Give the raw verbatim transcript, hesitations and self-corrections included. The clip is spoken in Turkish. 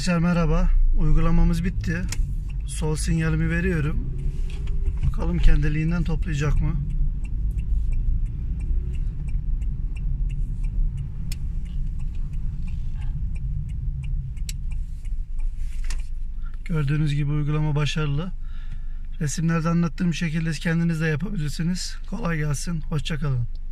Arkadaşlar merhaba. Uygulamamız bitti. Sol sinyalimi veriyorum. Bakalım kendiliğinden toplayacak mı? Gördüğünüz gibi uygulama başarılı. Resimlerde anlattığım şekilde kendiniz de yapabilirsiniz. Kolay gelsin. Hoşça kalın.